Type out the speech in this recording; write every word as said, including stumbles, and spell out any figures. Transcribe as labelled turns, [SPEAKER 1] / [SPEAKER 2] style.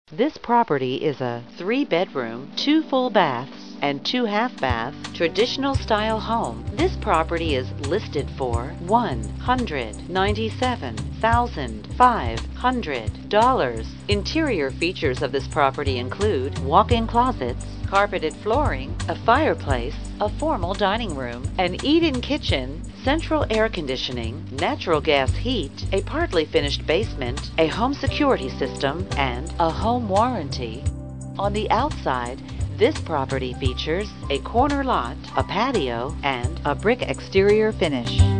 [SPEAKER 1] This property is a three-bedroom, two full baths, and two half-bath traditional style home. This property is listed for one hundred ninety-seven thousand five hundred dollars. Interior features of this property include walk-in closets, carpeted flooring, a fireplace, a formal dining room, an eat-in kitchen, central air conditioning, natural gas heat, a partly finished basement, a home security system, and a home warranty. On the outside, this property features a corner lot, a patio, and a brick exterior finish.